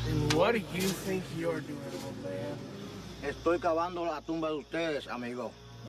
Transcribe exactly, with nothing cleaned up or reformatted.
And what do you think you're doing, old man? Estoy cavando la tumba de ustedes, amigo.